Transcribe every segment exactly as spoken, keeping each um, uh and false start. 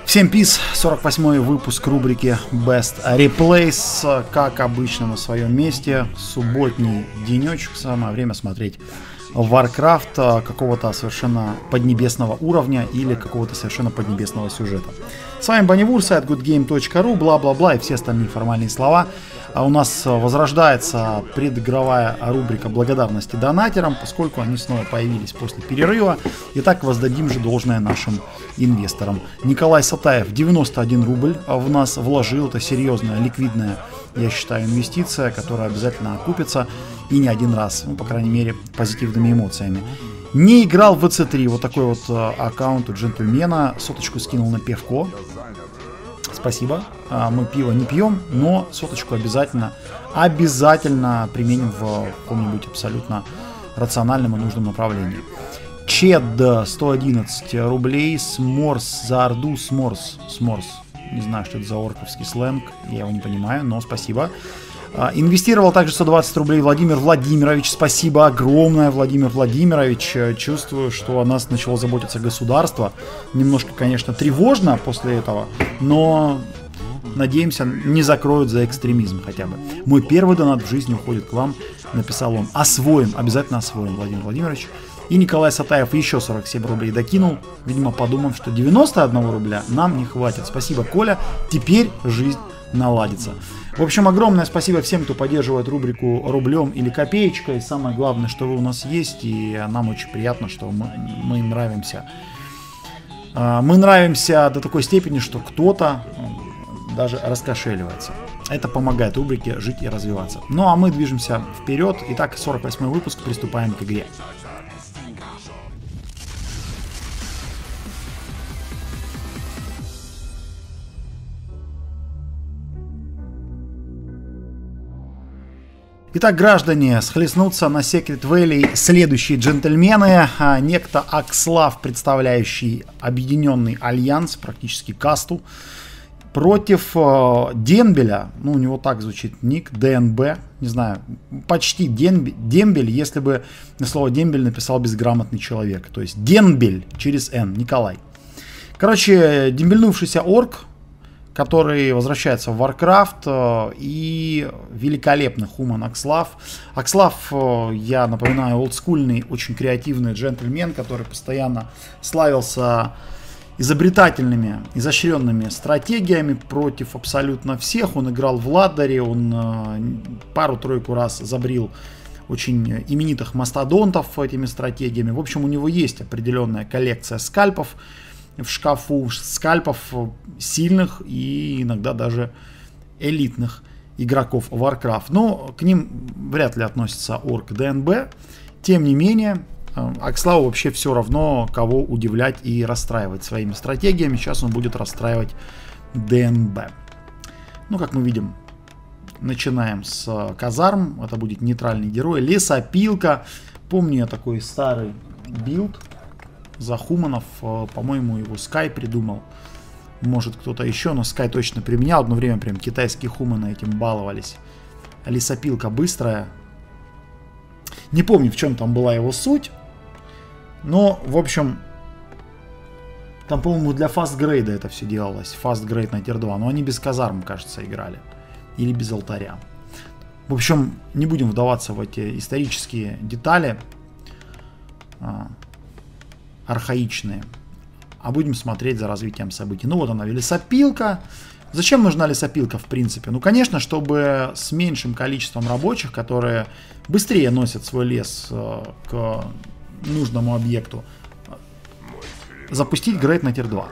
Всем пис, сорок восьмой выпуск рубрики Best Replays, как обычно на своем месте, субботний денечек, самое время смотреть Warcraft какого-то совершенно поднебесного уровня или какого-то совершенно поднебесного сюжета. С вами Банивур, сайт good game точка ru, бла-бла-бла и все остальные формальные слова. А у нас возрождается предыгровая рубрика благодарности донатерам, поскольку они снова появились после перерыва. Итак, воздадим же должное нашим инвесторам. Николай Сатаев девяносто один рубль в нас вложил. Это серьезная, ликвидная, я считаю, инвестиция, которая обязательно окупится и не один раз, ну, по крайней мере, позитивными эмоциями. Не играл в ви си три, вот такой вот аккаунт у джентльмена, соточку скинул на пивко. Спасибо, мы пиво не пьем, но соточку обязательно, обязательно применим в каком-нибудь абсолютно рациональном и нужном направлении. Чед сто одиннадцать рублей, Сморс за Орду, Сморс, Сморс, не знаю, что это за орковский сленг, я его не понимаю, но спасибо. Инвестировал также сто двадцать рублей Владимир Владимирович. Спасибо огромное, Владимир Владимирович. Чувствую, что о нас начало заботиться государство. Немножко, конечно, тревожно после этого, но надеемся, не закроют за экстремизм хотя бы. Мой первый донат в жизни уходит к вам, написал он. Освоим, обязательно освоим, Владимир Владимирович. И Николай Сатаев еще сорок семь рублей докинул, видимо, подумав, что девяносто один рубля нам не хватит. Спасибо, Коля, теперь жизнь наладится. В общем, огромное спасибо всем, кто поддерживает рубрику рублем или копеечкой. Самое главное, что вы у нас есть, и нам очень приятно, что мы, мы нравимся. Мы нравимся до такой степени, что кто-то даже раскошеливается. Это помогает рубрике жить и развиваться. Ну а мы движемся вперед. Итак, сорок восьмой выпуск, приступаем к игре. Итак, граждане, схлестнутся на Secret Valley следующие джентльмены. Некто Акслав, представляющий Объединенный Альянс, практически касту, против э, Дембеля, ну у него так звучит ник, ДНБ, не знаю, почти Дембель, Дембель, если бы на слово Дембель написал безграмотный человек. То есть Дембель через Н, Николай. Короче, дембельнувшийся орк, который возвращается в Warcraft, и великолепный Хуман Акслав. Акслав, я напоминаю, олдскульный, очень креативный джентльмен, который постоянно славился изобретательными, изощренными стратегиями против абсолютно всех. Он играл в ладере, он пару-тройку раз забрил очень именитых мастодонтов этими стратегиями. В общем, у него есть определенная коллекция скальпов в шкафу, скальпов сильных и иногда даже элитных игроков Warcraft. Но к ним вряд ли относится орк ДНБ. Тем не менее, Акславу вообще все равно, кого удивлять и расстраивать своими стратегиями. Сейчас он будет расстраивать ДНБ. Ну, как мы видим, начинаем с казарм. Это будет нейтральный герой. Лесопилка. Помню я такой старый билд за хуманов, по-моему, его Sky придумал. Может, кто-то еще, но Sky точно применял. Одно время прям китайские хуманы этим баловались. Лесопилка быстрая. Не помню, в чем там была его суть. Но, в общем, там, по-моему, для фастгрейда это все делалось. Фастгрейд на тир два. Но они без казарм, кажется, играли. Или без алтаря. В общем, не будем вдаваться в эти исторические детали. Архаичные, а будем смотреть за развитием событий. Ну вот она, лесопилка. Зачем нужна лесопилка в принципе? Ну, конечно, чтобы с меньшим количеством рабочих, которые быстрее носят свой лес э, к нужному объекту, запустить грейд на тир два.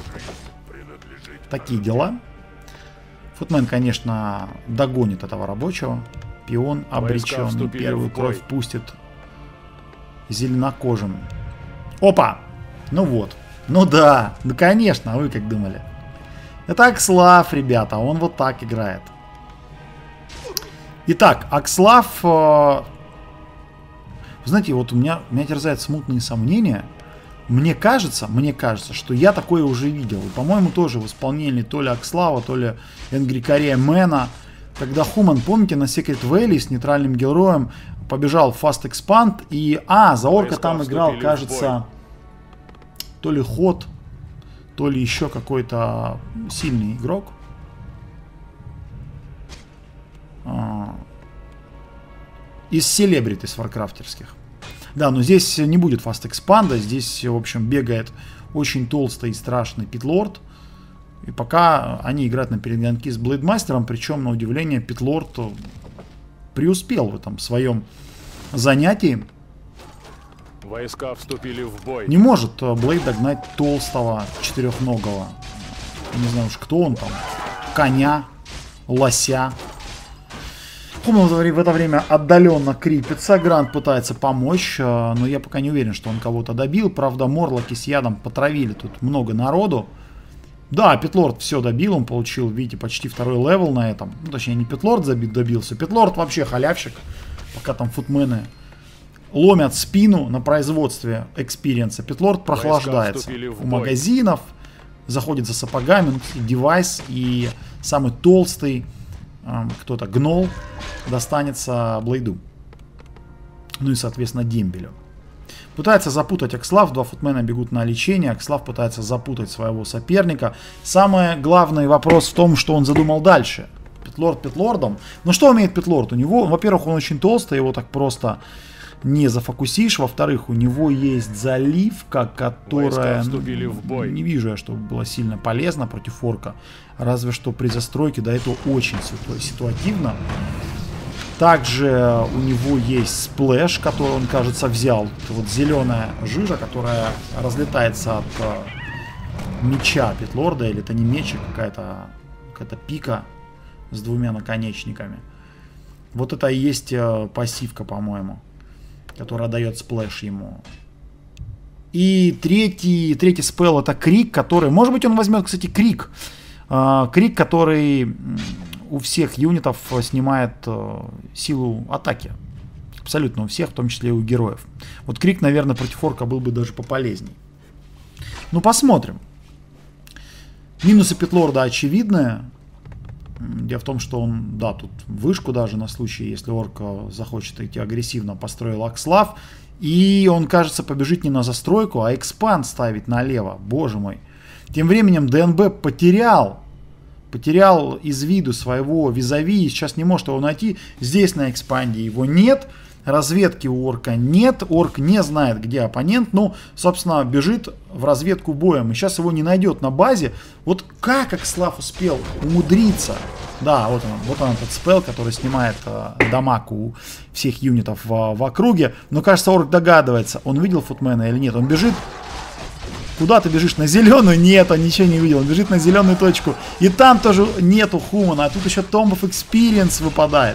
Такие дела. Футмен, конечно, догонит этого рабочего. Пион обреченный, первую кровь пустит зеленокожим. Опа! Ну вот. Ну да, ну конечно, вы как думали. Это Акслав, ребята, он вот так играет. Итак, Акслав... Э, знаете, вот у меня, меня терзают смутные сомнения. Мне кажется, мне кажется, что я такое уже видел. И, по-моему, тоже в исполнении то ли Акслава, то ли Энгрикария Мэна. Когда Хуман, помните, на Secret Valley с нейтральным героем побежал в Fast Expand, и, а, за орка там играл, кажется, то ли Ход, то ли еще какой-то сильный игрок. А, из селебритис варкрафтерских. Да, но здесь не будет фаст экспанда. Здесь, в общем, бегает очень толстый и страшный Питлорд. И пока они играют на перегонки с Блейдмастером, причем, на удивление, Питлорд преуспел в этом своем занятии. Войска вступили в бой. Не может Блейд догнать толстого четырехногого. Не знаю уж, кто он там. Коня, лося. Хуман в это время отдаленно крипится. Грант пытается помочь, но я пока не уверен, что он кого-то добил. Правда, Морлоки с ядом потравили тут много народу. Да, Питлорд все добил, он получил, видите, почти второй левел на этом. Ну, точнее, не Питлорд забит, добился. Питлорд вообще халявщик, пока там футмены ломят спину на производстве экспириенса. Питлорд прохлаждается у магазинов, заходит за сапогами, ну, девайс, и самый толстый, э, кто-то, гнол, достанется Блейду. Ну и, соответственно, дембелю. Пытается запутать Акслав, два футмена бегут на лечение, Акслав пытается запутать своего соперника. Самый главный вопрос в том, что он задумал дальше. Питлорд Питлордом. Но что умеет Питлорд? У него, во-первых, он очень толстый, его так просто не зафокусишь. Во-вторых, у него есть заливка, которая... В бой. Не вижу я, чтобы была сильно полезна против орка. Разве что при застройке, да, это очень ситуативно. Также у него есть сплэш, который он, кажется, взял. Это вот зеленая жижа, которая разлетается от э, меча Питлорда. Или это не меч, а какая-то какая-то пика с двумя наконечниками. Вот это и есть э, пассивка, по-моему, которая дает сплэш ему. И третий, третий спелл — это крик, который... Может быть, он возьмет, кстати, крик. Э, крик, который... у всех юнитов снимает э, силу атаки. Абсолютно у всех, в том числе и у героев. Вот крик, наверное, против орка был бы даже пополезней. Ну, посмотрим. Минусы Питлорда очевидные. Дело в том, что он, да, тут вышку даже на случай, если орк захочет идти агрессивно, построил Акслав. И он, кажется, побежит не на застройку, а экспанд ставить налево. Боже мой. Тем временем ДНБ потерял Потерял из виду своего визави и сейчас не может его найти. Здесь на экспанде его нет. Разведки у орка нет. Орк не знает, где оппонент. Ну, собственно, бежит в разведку боем. И сейчас его не найдет на базе. Вот как Акслав успел умудриться. Да, вот он, вот он этот спелл, который снимает э, дамаг у всех юнитов в, в округе. Но, кажется, орк догадывается, он видел футмена или нет. Он бежит. Куда ты бежишь? На зеленую? Нет, он ничего не видел. Он бежит на зеленую точку. И там тоже нету Хумана. А тут еще Tomb of Experience выпадает.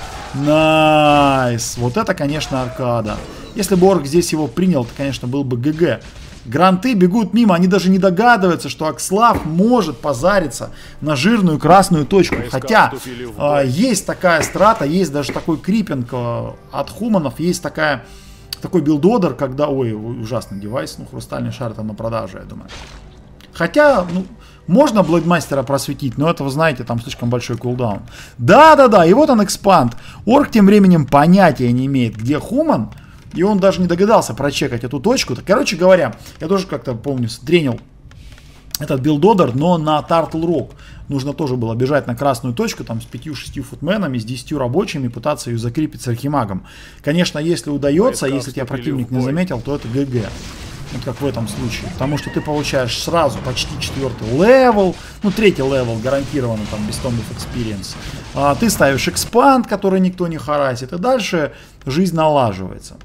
Найс. Вот это, конечно, аркада. Если бы орк здесь его принял, то, конечно, был бы ГГ. Гранты бегут мимо. Они даже не догадываются, что Акслав может позариться на жирную красную точку. Хотя э, есть такая страта, есть даже такой крипинг э, от Хуманов. Есть такая... Такой билдодер, когда... Ой, ужасный девайс. Ну, хрустальный шар там на продажу, я думаю. Хотя, ну, можно Блейдмастера просветить, но это, вы знаете, там слишком большой кулдаун. Да-да-да, и вот он экспанд. Орк тем временем понятия не имеет, где Хуман. И он даже не догадался прочекать эту точку. Короче говоря, я тоже как-то, помню, тренил этот билдодер, но на Turtle Rock. Нужно тоже было бежать на красную точку, там с пятью-шестью футменами, с десятью рабочими, пытаться ее закрепить с архимагом. Конечно, если удается, если тебя противник не заметил, то это ГГ. Вот как в этом случае. Потому что ты получаешь сразу почти четвертый левел, ну третий левел гарантированно там без Tomb of Experience. А, ты ставишь экспанд, который никто не харасит, и дальше жизнь налаживается.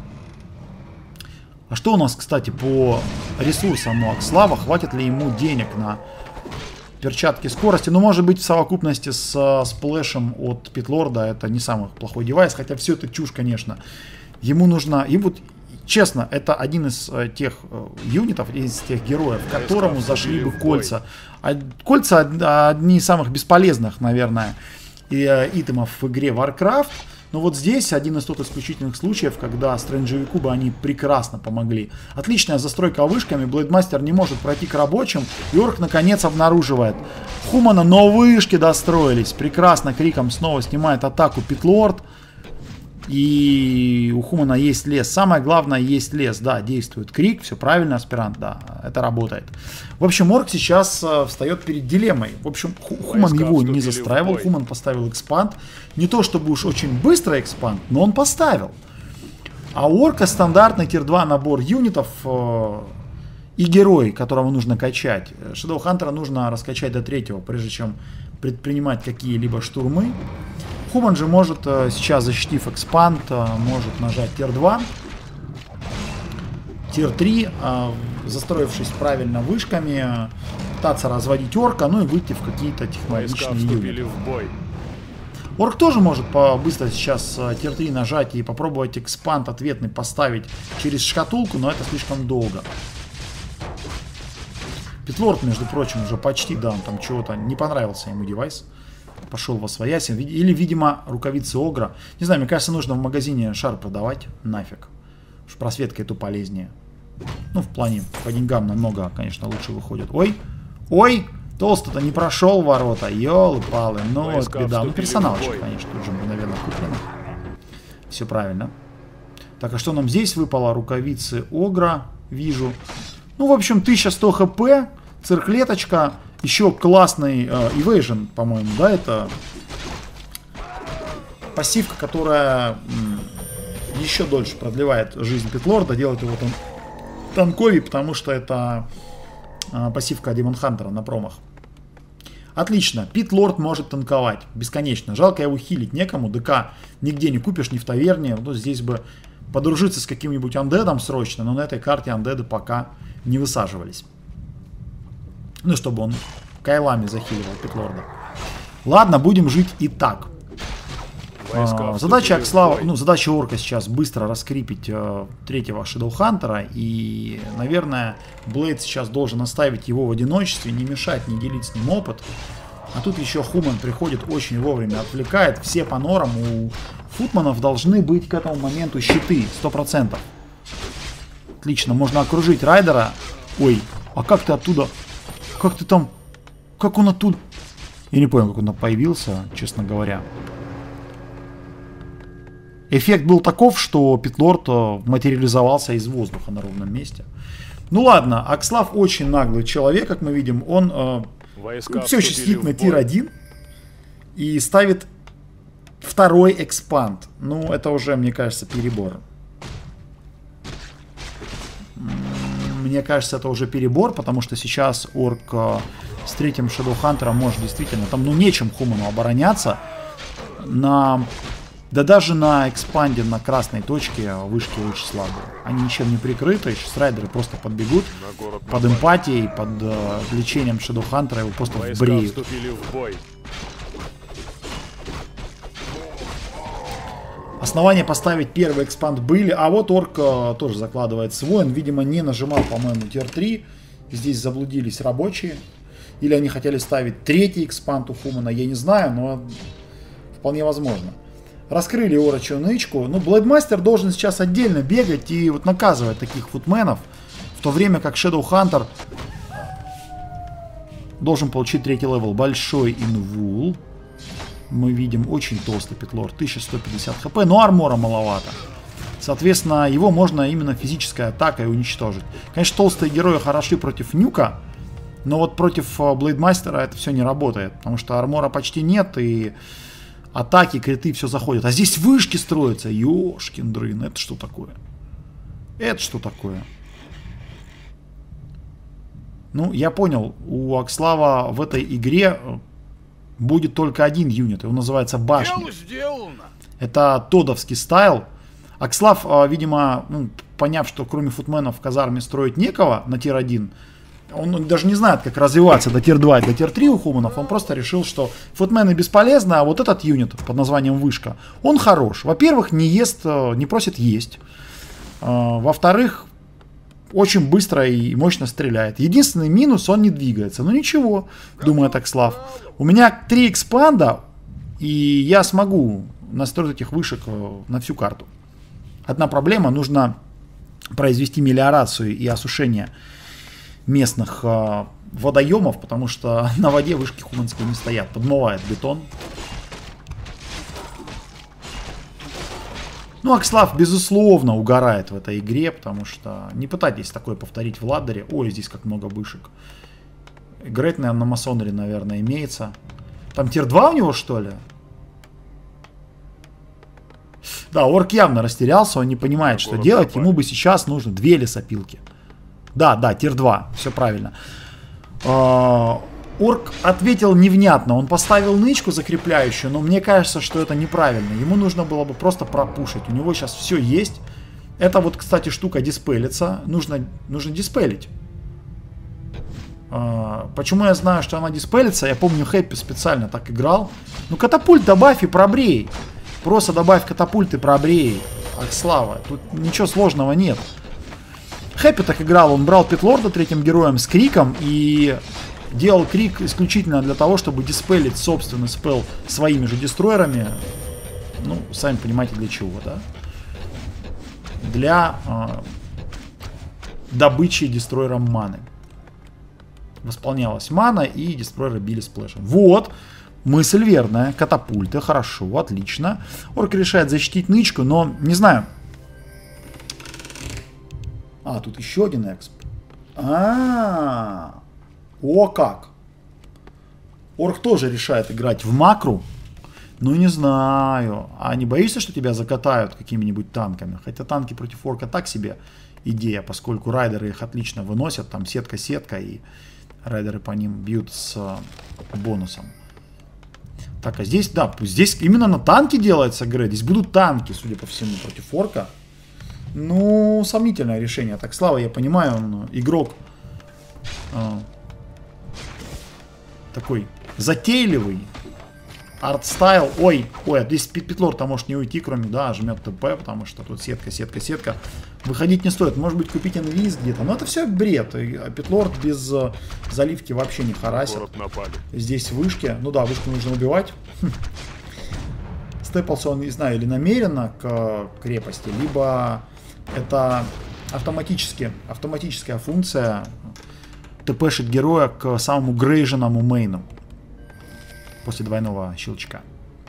А что у нас, кстати, по ресурсам у Акслава? Хватит ли ему денег на перчатки скорости? Ну, может быть, в совокупности с uh, сплэшем от Питлорда это не самый плохой девайс. Хотя все это чушь, конечно. Ему нужно... И вот, честно, это один из uh, тех uh, юнитов, из тех героев, которому зашли бы кольца. А, кольца одни из самых бесполезных, наверное, и, uh, итемов в игре Warcraft. Но вот здесь один из тот исключительных случаев, когда стрэнджевику бы они прекрасно помогли. Отличная застройка вышками, Блейдмастер не может пройти к рабочим, и орк наконец обнаруживает Хумана, но вышки достроились. Прекрасно криком снова снимает атаку Питлорд. И у Хумана есть лес. Самое главное, есть лес. Да, действует крик. Все правильно, аспирант. Да, это работает. В общем, Орк сейчас э, встает перед дилеммой. В общем, Ху Хуман его не застраивал. Хуман поставил экспанд. Не то чтобы уж очень быстро экспанд, но он поставил. А у Орка стандартный тир два набор юнитов э, и герой, которого нужно качать. Shadowhunter нужно раскачать до третьего, прежде чем предпринимать какие-либо штурмы. Хуман же может сейчас, защитив экспанд, может нажать тир два, тир три, застроившись правильно вышками, пытаться разводить орка, ну и выйти в какие-то технологичные юниты. Орк тоже может быстро сейчас тир три нажать и попробовать экспанд ответный поставить через шкатулку, но это слишком долго. Питлорд, между прочим, уже почти, да, он там чего-то не понравился ему девайс. Пошел во своясь. Или, видимо, рукавицы Огра. Не знаю, мне кажется, нужно в магазине шар продавать. Нафиг. Уж просветка эту полезнее. Ну, в плане, по деньгам намного, конечно, лучше выходит. Ой, ой, толстый-то не прошел ворота. Ёлы-палы, ну, это беда. Ну, персонал еще, конечно, тут же, наверное, куплено. Все правильно. Так, а что нам здесь выпало? Рукавицы Огра, вижу. Ну, в общем, тысяча сто хп, цирклеточка. Еще классный э, Evasion, по-моему, да, это пассивка, которая м, еще дольше продлевает жизнь Питлорда, делает его там танковей, потому что это э, пассивка Демон Хантера на промах. Отлично, Питлорд может танковать бесконечно. Жалко его хилить некому, ДК нигде не купишь, ни в таверне. Ну, здесь бы подружиться с каким-нибудь андедом срочно, но на этой карте андеды пока не высаживались. Ну, чтобы он кайлами захиливал Питлорда. Ладно, будем жить и так. А, задача Акслава, ну, задача Орка сейчас быстро раскрипить а, третьего Shadowhunter. И, наверное, Блейд сейчас должен оставить его в одиночестве, не мешать, не делить с ним опыт. А тут еще Хуман приходит очень вовремя, отвлекает. Все по норам у футманов должны быть к этому моменту щиты, сто процентов. Отлично, можно окружить райдера. Ой, а как ты оттуда... Как ты там... Как он оттуда... Я не понял, как он там появился, честно говоря. Эффект был таков, что Питлорд материализовался из воздуха на ровном месте. Ну ладно, Акслав очень наглый человек, как мы видим. Он э, все еще сидит на тир один и ставит второй экспанд. Ну, это уже, мне кажется, перебор. Мне кажется, это уже перебор, потому что сейчас Орк э, с третьим Shadowhunter может действительно... Там, ну, нечем Хуману обороняться. На... Да даже на экспанде, на красной точке вышки очень слабые. Они ничем не прикрыты. Сейчас райдеры просто подбегут под эмпатией, под э, лечением Shadowhunter, его просто вбреют. Основания поставить первый экспанд были. А вот Орк э, тоже закладывает свой. Он, видимо, не нажимал, по-моему, тир три. Здесь заблудились рабочие. Или они хотели ставить третий экспанд у Хумана. Я не знаю, но вполне возможно. Раскрыли орочью нычку. Ну, Блейдмастер должен сейчас отдельно бегать и вот наказывать таких футменов. В то время как Shadowhunter должен получить третий левел. Большой инвул. Мы видим очень толстый Питлорд, тысяча сто пятьдесят хп, но армора маловато. Соответственно, его можно именно физической атакой уничтожить. Конечно, толстые герои хороши против Нюка, но вот против Блейдмастера это все не работает, потому что армора почти нет, и атаки, криты, все заходят. А здесь вышки строятся. Ёшкин дрын, это что такое? Это что такое? Ну, я понял, у Акслава в этой игре... будет только один юнит, его называется башня. Это тодовский стайл. Акслав, видимо, ну, поняв, что кроме футменов в казарме строить некого на тир один, он даже не знает, как развиваться до тир два и до тир три у хуманов. Он просто решил, что футмены бесполезны, а вот этот юнит под названием Вышка, он хорош. Во-первых, не ест, не просит есть. Во-вторых, очень быстро и мощно стреляет. Единственный минус, он не двигается. Ну ничего, думает Акслав. У меня три экспанда, и я смогу настроить этих вышек на всю карту. Одна проблема, нужно произвести мелиорацию и осушение местных э, водоемов, потому что на воде вышки хуманские не стоят. Подмывает бетон. Ну, Акслав, безусловно, угорает в этой игре, потому что не пытайтесь такое повторить в ладдере. Ой, здесь как много вышек. Грейт, наверное, на масонере, наверное, имеется. Там тир два у него, что ли? Да, орк явно растерялся, он не понимает, что делать. Ему бы сейчас нужно две лесопилки. Да, да, тир два, все правильно. Орк ответил невнятно, он поставил нычку закрепляющую, но мне кажется, что это неправильно. Ему нужно было бы просто пропушить. У него сейчас все есть. Это вот, кстати, штука диспелится. Нужно, нужно диспелить. Почему я знаю, что она диспелится? Я помню, Хэппи специально так играл. Ну, катапульт добавь и пробрей. Просто добавь катапульт и пробрей. Акслава. Тут ничего сложного нет. Хэппи так играл. Он брал Питлорда третьим героем с криком и делал крик исключительно для того, чтобы диспелить собственный спелл своими же дестройерами. Ну, сами понимаете, для чего, да? Для э, добычи дестройером маны. Восполнялась мана, и дестройеры били сплэшем. Вот! Мысль верная. Катапульты. Хорошо, отлично. Орк решает защитить нычку, но не знаю. А, тут еще один эксп. А-а-а. О, как! Орк тоже решает играть в макру. Ну, не знаю. А не боишься, что тебя закатают какими-нибудь танками? Хотя танки против орка так себе идея, поскольку райдеры их отлично выносят. Там сетка-сетка, и райдеры по ним бьют с бонусом. Так, а здесь, да, здесь именно на танки делается грейд. Здесь будут танки, судя по всему, против орка. Ну, сомнительное решение. Так, Слава, я понимаю, он игрок... такой затейливый. Артстайл. Ой, ой, здесь Питлорд-то может не уйти, кроме, да, жмет ТП, потому что тут сетка, сетка, сетка. Выходить не стоит. Может быть, купить инвиз где-то. Но это все бред. Питлорд без э, заливки вообще не харасит. Здесь вышки. Ну да, вышку нужно убивать. Хм. Степался он, не знаю, или намеренно к крепости, либо это автоматически, автоматическая функция ТПшит героя к самому грейженному мейну после двойного щелчка.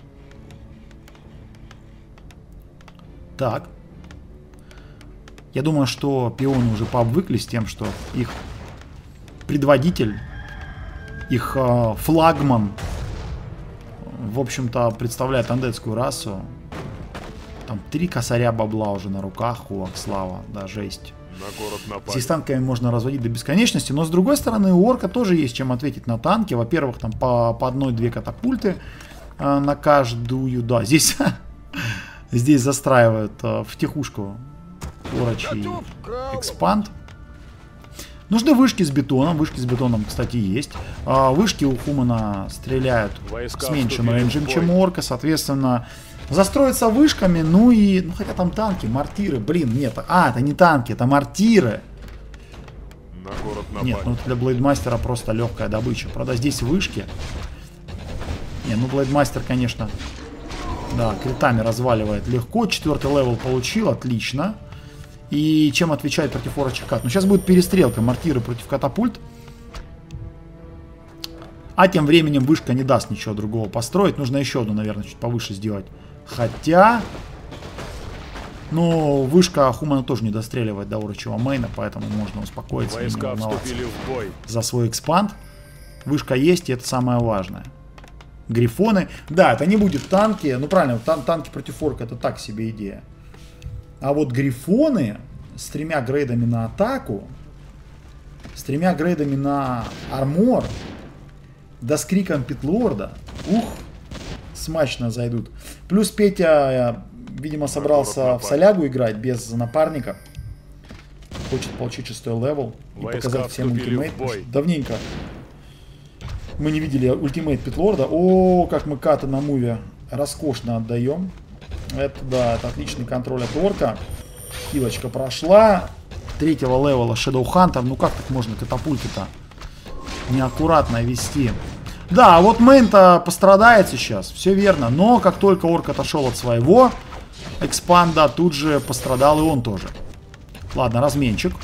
Так. Я думаю, что пионы уже пообвыкли с тем, что их предводитель, их э, флагман, в общем-то, представляет андетскую расу. Там три косаря бабла уже на руках у Акслава. Да, жесть. Здесь танками можно разводить до бесконечности, но с другой стороны у орка тоже есть чем ответить на танки. Во-первых, там по, по одной-две катапульты э, на каждую. Да, здесь, здесь застраивают э, втихушку орочий экспанд. Нужны вышки с бетоном. Вышки с бетоном, кстати, есть. Э, вышки у Хумана стреляют с меньшим рейнджем, чем у орка. Соответственно, застроиться вышками, ну и... Ну, хотя там танки, мортиры, блин, нет. А, это не танки, это мортиры. На город нет, ну для Блейдмастера просто легкая добыча. Правда, здесь вышки. Не, ну Блейдмастер, конечно, да, критами разваливает легко. Четвертый левел получил, отлично. И чем отвечает против орочих кат? Ну, сейчас будет перестрелка, мортиры против катапульт. А тем временем вышка не даст ничего другого построить. Нужно еще одну, наверное, чуть повыше сделать. Хотя... Ну, вышка Хумана тоже не достреливает до орочего мейна, поэтому можно успокоиться и не волноваться за свой экспанд. Вышка есть, и это самое важное. Грифоны. Да, это не будет танки. Ну, правильно, тан танки против орка — это так себе идея. А вот грифоны с тремя грейдами на атаку, с тремя грейдами на армор, да с криком Питлорда, ух, смачно зайдут. Плюс Петя, видимо, собрался в солягу играть без напарника. Хочет получить шестой левел и показать всем ультимейт. Давненько мы не видели ультимейт Питлорда. О, как мы каты на муве роскошно отдаем. Это, да, это отличный контроль от орка. Хилочка прошла. Третьего левела Shadow Hunter. Ну как так можно катапульты-то неаккуратно вести? Да, вот мейн-то пострадает сейчас. Все верно. Но как только орк отошел от своего экспанда, тут же пострадал и он тоже. Ладно, разменчик.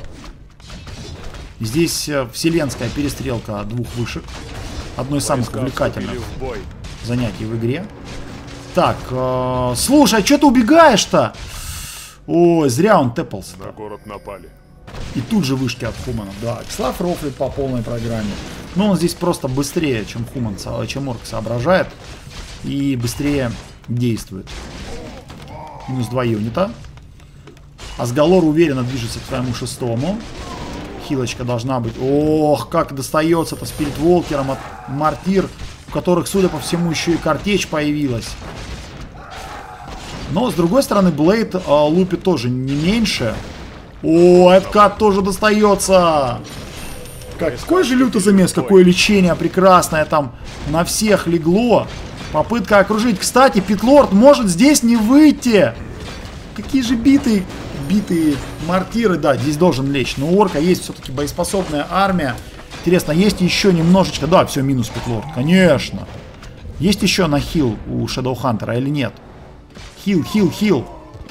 Здесь вселенская перестрелка двух вышек. Одно из самых увлекательных занятий в игре. Так, э, слушай, а что ты убегаешь-то? Ой, зря он тэпался. На город напали. И тут же вышки от Хумана. Да, Кслав рофлит по полной программе. Но он здесь просто быстрее, чем Хуман, чем Орк соображает. И быстрее действует. Минус два юнита. Асгалор уверенно движется к своему шестому. Хилочка должна быть. Ох, как достается-то спиритволкерам от мортир, у которых, судя по всему, еще и картечь появилась. Но, с другой стороны, Блейд э, лупит тоже не меньше. О, Эдкат тоже достается. Какой же лютый замес, какое лечение прекрасное там на всех легло. Попытка окружить. Кстати, Питлорд может здесь не выйти. Какие же битые, битые мортиры. Да, здесь должен лечь. Но у Орка есть все-таки боеспособная армия. Интересно, есть еще немножечко... Да, все, минус Питлорд, конечно. Есть еще на хил у Shadowhunter или нет? Хил, хил, хил.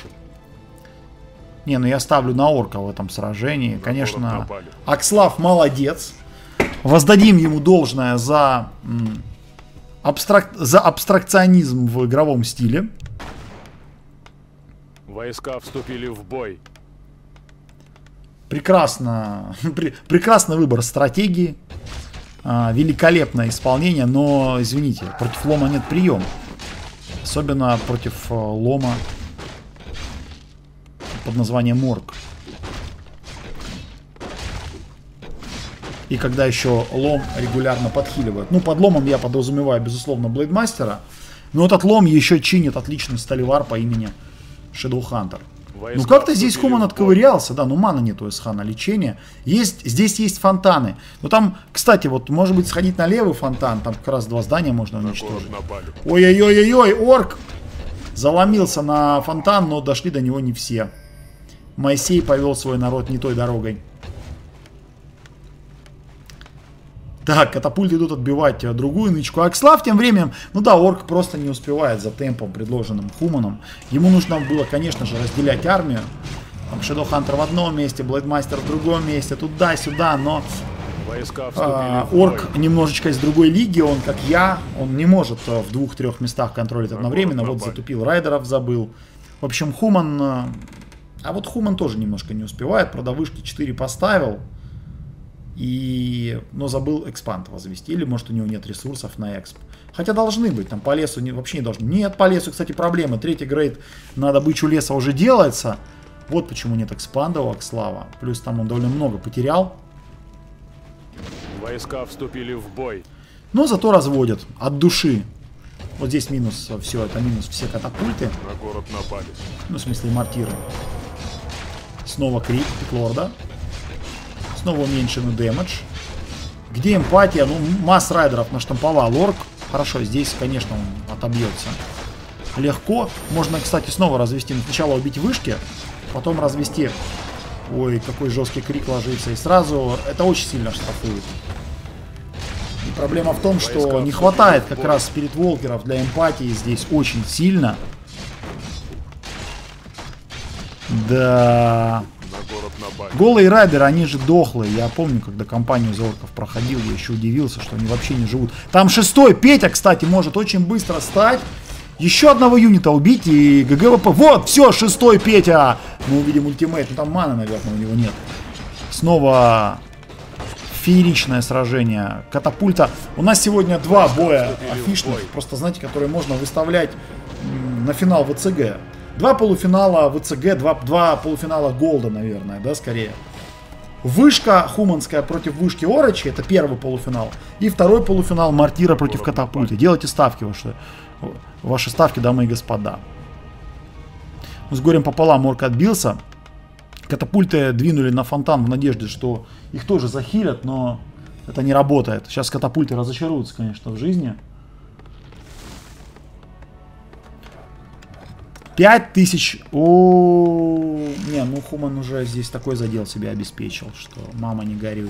Не, ну я ставлю на Орка в этом сражении. Конечно, Акслав молодец. Воздадим ему должное за, абстрак... за абстракционизм в игровом стиле. Войска вступили в бой. Прекрасно. Прекрасный выбор стратегии. Великолепное исполнение, но, извините, против лома нет приема. Особенно против лома под названием Орк. И когда еще лом регулярно подхиливает. Ну, под ломом я подразумеваю, безусловно, Блейдмастера. Но этот лом еще чинит отличный сталевар по имени Shadowhunter. Ну, как-то здесь Хуман отковырялся. Да, ну мана нету у СХ на лечение. Есть, здесь есть фонтаны. Но там, кстати, вот, может быть, сходить на левый фонтан. Там как раз два здания можно уничтожить. Ой-ой-ой-ой-ой, Орк заломился на фонтан, но дошли до него не все. Моисей повел свой народ не той дорогой. Так, катапульты идут отбивать другую нычку. Акслав тем временем, ну да, Орк просто не успевает за темпом, предложенным Хуманом. Ему нужно было, конечно же, разделять армию. Там Shadowhunter в одном месте, Блейдмастер в другом месте, туда-сюда, но а, Орк немножечко из другой лиги, он как я, он не может в двух-трех местах контролить одновременно. Вот затупил райдеров, забыл. В общем, Хуман... А вот Хуман тоже немножко не успевает, правда, вышки четыре поставил. И, но забыл экспанд возвести. Или, может, у него нет ресурсов на эксп. Хотя должны быть. Там по лесу не, вообще не должны. Нет, по лесу, кстати, проблемы. Третий грейд на добычу леса уже делается. Вот почему нет экспанда у Акслава. Плюс там он довольно много потерял. Войска вступили в бой. Но зато разводят. От души. Вот здесь минус все. Это минус все катапульты. На город напали. Ну, в смысле, мортиры. Снова крик Питлорда. Снова уменьшенный дэмэдж. Где эмпатия? Ну, масс райдеров наштамповал Орк. Хорошо, здесь, конечно, он отобьется. Легко. Можно, кстати, снова развести. Сначала убить вышки, потом развести. Ой, какой жесткий крик ложится. И сразу это очень сильно штрафует. И проблема в том, что не хватает как раз спиритволкеров для эмпатии здесь очень сильно. Да... Голые райдеры, они же дохлые. Я помню, когда кампанию за орков проходил, я еще удивился, что они вообще не живут. Там шестой Петя, кстати, может очень быстро стать. Еще одного юнита убить и ГГВП. Вот, все, шестой Петя. Мы увидим ультимейт. Ну там маны, наверное, у него нет. Снова фееричное сражение. Катапульта. У нас сегодня два боя афишных. Просто, знаете, которые можно выставлять на финал ВЦГ. Два полуфинала ВЦГ, два, два полуфинала Голда, наверное, да, скорее. Вышка Хуманская против вышки Орочи, это первый полуфинал. И второй полуфинал Мортира против Катапульты. Делайте ставки ваши, ваши ставки, дамы и господа. С горем пополам Орк отбился. Катапульты двинули на фонтан в надежде, что их тоже захилят, но это не работает. Сейчас катапульты разочаруются, конечно, в жизни. Пять тысяч. О, не, ну Хуман уже здесь такой задел себе обеспечил, что мама не горюй.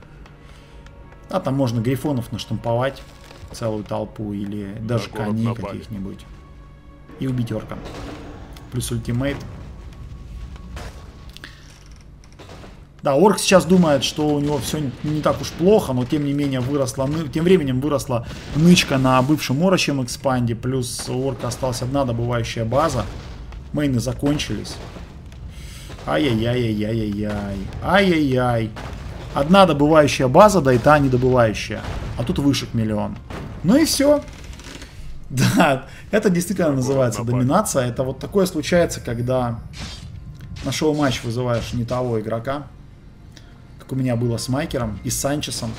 А там можно грифонов наштамповать, целую толпу, или даже коней каких-нибудь. И убить орка. Плюс ультимейт. Да, Орк сейчас думает, что у него все не так уж плохо, но тем не менее выросла, тем временем выросла нычка на бывшем орочем экспанде, плюс у Орка осталась одна добывающая база. Мейны закончились. Ай-яй-яй-яй-яй-яй. Ай-яй-яй. Одна добывающая база, да и та не добывающая. А тут вышек миллион. Ну и все. Да, это действительно называется доминация. Это вот такое случается, когда на шоу-матч вызываешь не того игрока, как у меня было с Майкером и с Санчесом.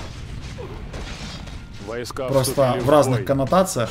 Войска просто в разных коннотациях.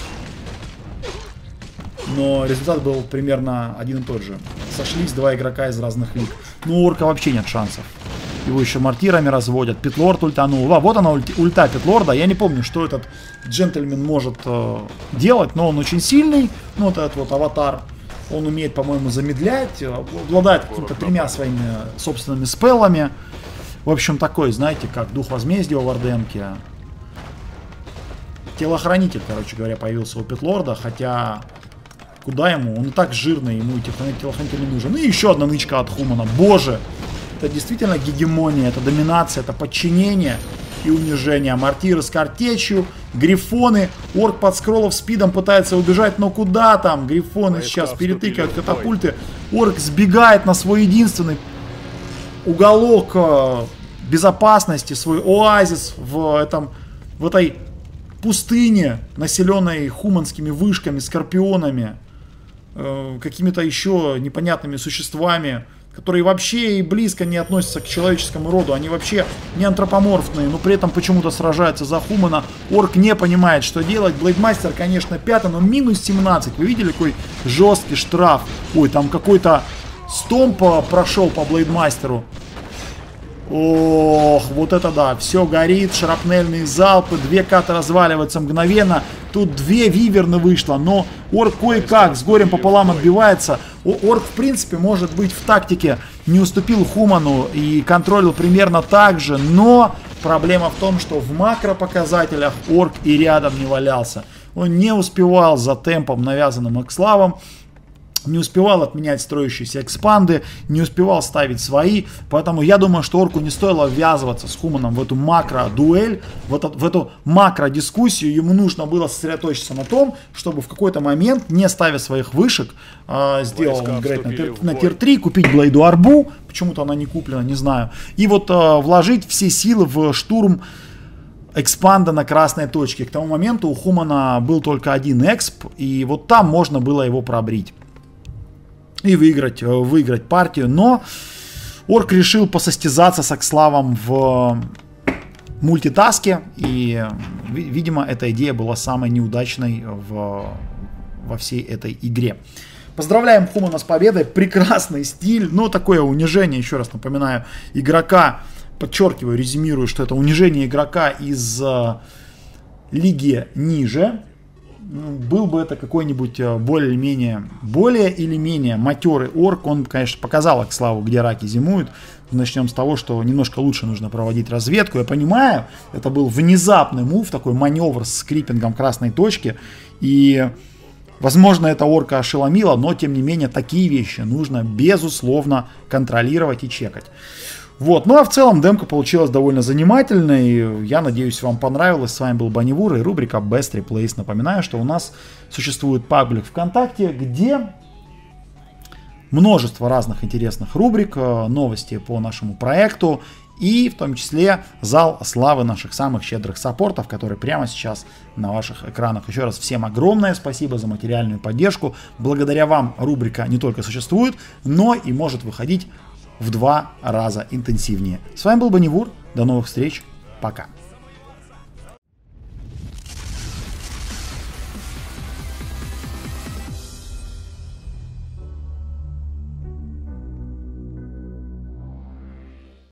Но результат был примерно один и тот же. Сошлись два игрока из разных лиг. Ну, у Орка вообще нет шансов. Его еще мортирами разводят. Петлорд ультанул. А, вот она ульти, ульта Петлорда. Я не помню, что этот джентльмен может э, делать, но он очень сильный. Ну, вот этот вот аватар. Он умеет, по-моему, замедлять. Обладает какими-то тремя своими собственными спеллами. В общем, такой, знаете, как дух возмездия у Варденки. Телохранитель, короче говоря, появился у Петлорда. Хотя, куда ему? Он и так жирный, ему телохранитель не нужен. И еще одна нычка от Хумана. Боже! Это действительно гегемония, это доминация, это подчинение и унижение. Мортиры с картечью, грифоны. Орк под скроллов спидом пытается убежать, но куда там? Грифоны сейчас перетыкают катапульты. Орк сбегает на свой единственный уголок безопасности, свой оазис в, этом, в этой пустыне, населенной хуманскими вышками, скорпионами, э, какими-то еще непонятными существами, которые вообще и близко не относятся к человеческому роду. Они вообще не антропоморфные, но при этом почему-то сражаются за Хумана. Орк не понимает, что делать. Блейдмастер, конечно, пятый, но минус семнадцать. Вы видели, какой жесткий штраф? Ой, там какой-то стомп прошел по Блейдмастеру. Ох, вот это да, все горит, шрапнельные залпы, две каты разваливаются мгновенно, тут две виверны вышло, но Орк кое-как с горем пополам отбивается. Орк, в принципе, может быть, в тактике не уступил Хуману и контролил примерно так же, но проблема в том, что в макропоказателях Орк и рядом не валялся. Он не успевал за темпом, навязанным Экславом, не успевал отменять строящиеся экспанды, не успевал ставить свои, поэтому я думаю, что Орку не стоило ввязываться с Хуманом в эту макро-дуэль, в, этот, в эту макро-дискуссию. Ему нужно было сосредоточиться на том, чтобы в какой-то момент, не ставя своих вышек, э, сделал он играть на, тир, на тир три, купить Блейду Арбу, почему-то она не куплена, не знаю, и вот э, вложить все силы в штурм экспанда на красной точке. К тому моменту у Хумана был только один эксп, и вот там можно было его пробрить и выиграть, выиграть партию. Но Орк решил посостязаться с Экславом в мультитаске. И, видимо, эта идея была самой неудачной в, во всей этой игре. Поздравляем Хумана с победой. Прекрасный стиль. Но такое унижение, еще раз напоминаю, игрока. Подчеркиваю, резюмирую, что это унижение игрока из uh, лиги ниже. Был бы это какой-нибудь более-менее, более или менее матерый орк, он, конечно, показал Экславу, где раки зимуют. Начнем с того, что немножко лучше нужно проводить разведку. Я понимаю, это был внезапный мув, такой маневр с скрипингом красной точки. И, возможно, это орка ошеломило, но, тем не менее, такие вещи нужно, безусловно, контролировать и чекать. Вот, ну а в целом демка получилась довольно занимательной. Я надеюсь, вам понравилось. С вами был Банивур и рубрика Best Replays. Напоминаю, что у нас существует паблик ВКонтакте, где множество разных интересных рубрик, новости по нашему проекту и в том числе зал славы наших самых щедрых саппортов, который прямо сейчас на ваших экранах. Еще раз всем огромное спасибо за материальную поддержку. Благодаря вам рубрика не только существует, но и может выходить в два раза интенсивнее. С вами был Банивур. До новых встреч. Пока.